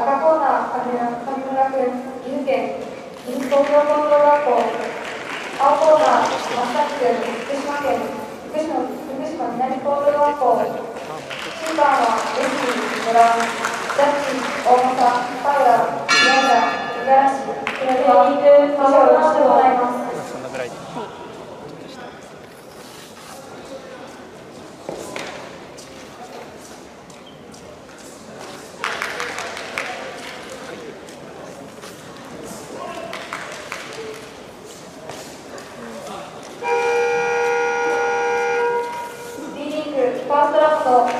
赤コーナー、神村学園、岐阜県、岐阜工業高等学校、青コーナー、松崎君、福島県、福島南高等学校、審判はレスリー、村、ジャッジ、大政、田浦、宮原、五十嵐、それでは、以上してもらいます。 そんなぐらいで。 ファーストラウンド。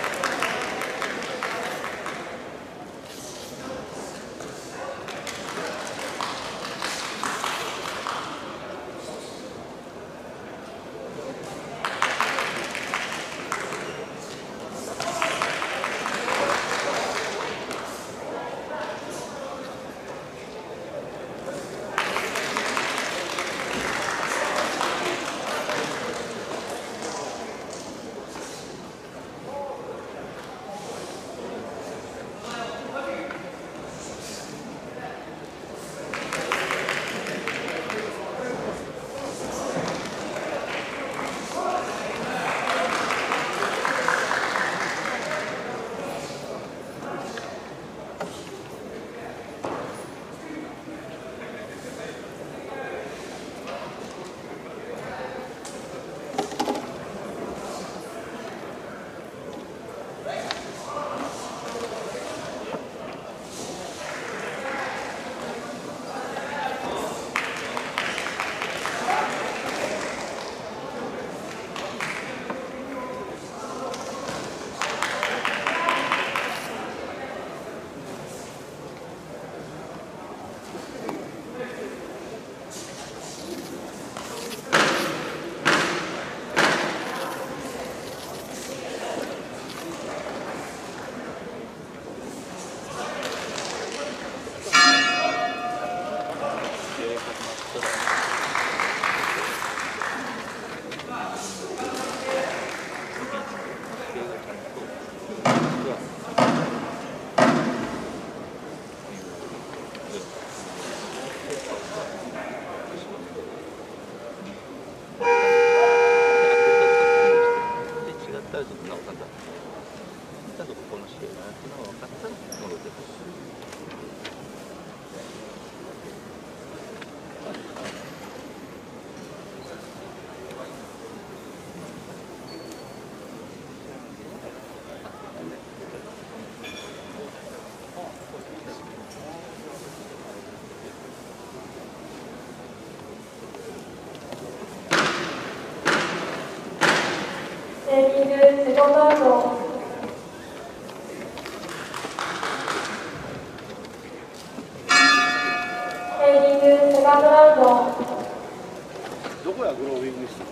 セコンドアウト。セーリングセカンドラウンド。 どこやグロービングしたの？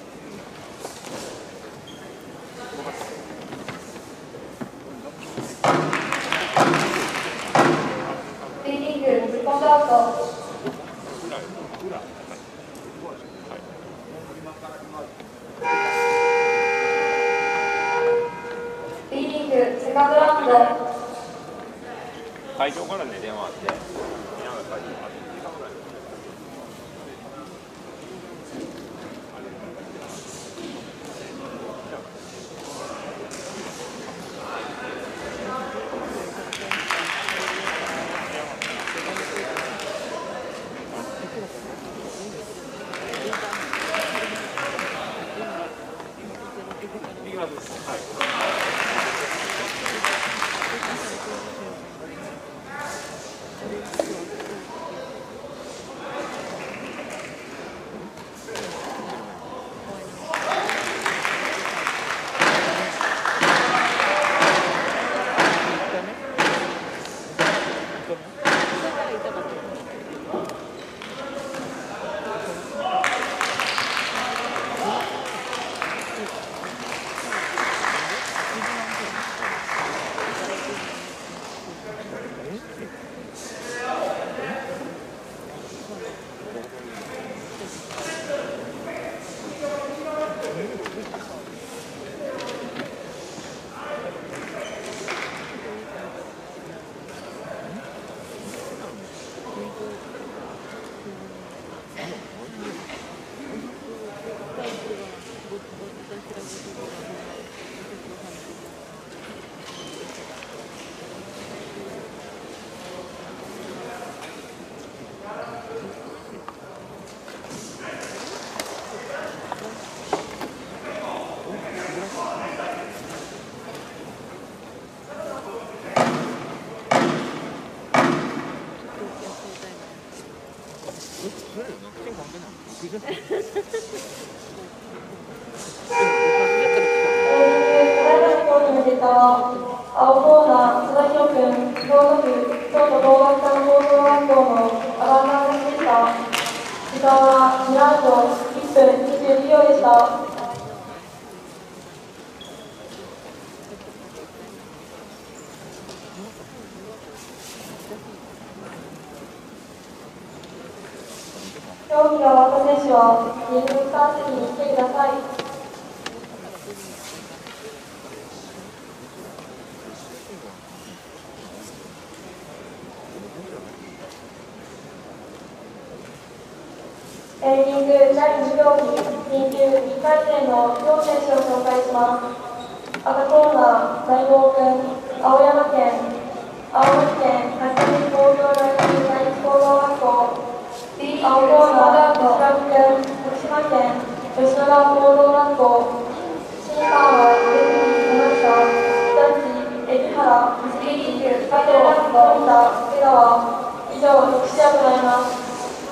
セーリングセカンドアウト。セカンドラウンド。 会場からね、電話あって。いきます。はい。 青コーナー、津田弘君、京都府京都同学館高等学校のアバンダンでした。時間は2ラウンド1分22秒でした。競技が終わった選手はリングスタンスに来てください。リング第2競技、緊急2回戦の両選手を紹介します。赤コーナー、大郷君、青山県、青森県八戸工業大学第一工業学校。青コーナー、吉田君、徳島県、吉野川工業学校。審判は、山下、日立、海老原、加藤、森田、瀬川。以上、6試合となります。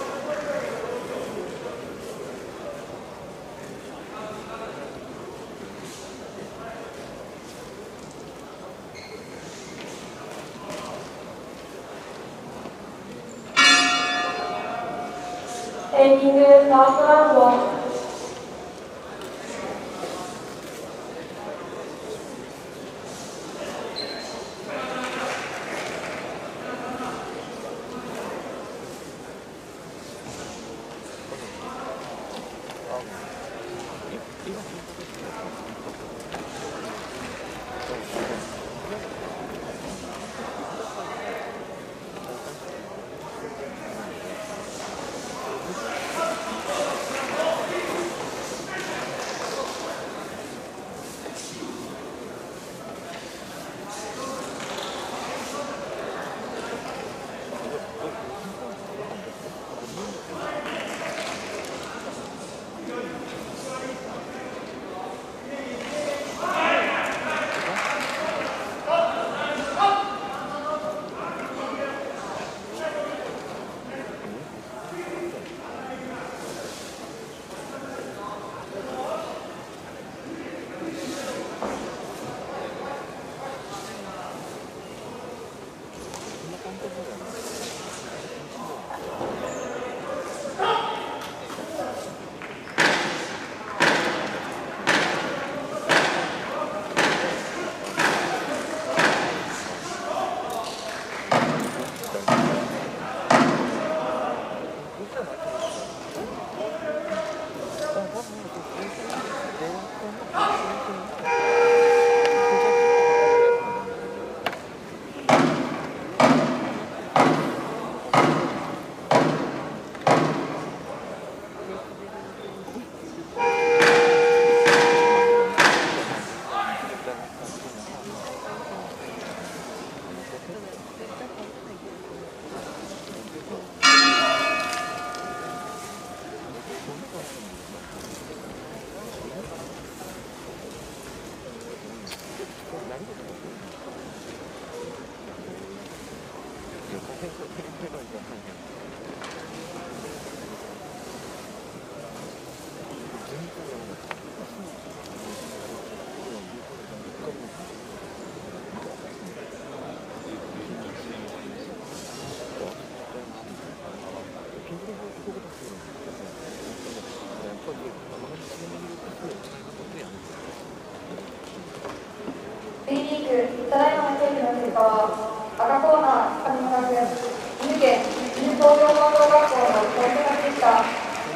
エンディングファーストラウンド。B リーグ、ただいまの競技の結果は、赤コーナー、上村君、岐阜県岐阜工業高等学校のトップ勝ちでした。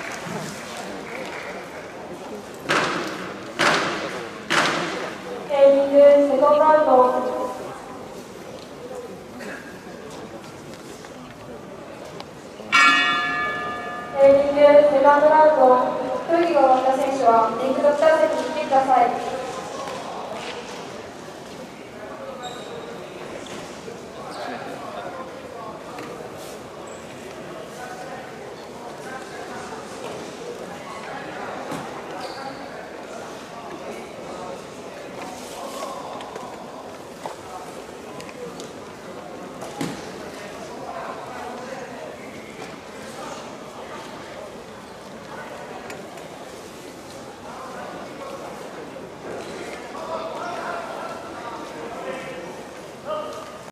リング、セコンドラウンド。リング、セカンドラウンド。競技が終わった選手は、リングドクター席に来てください。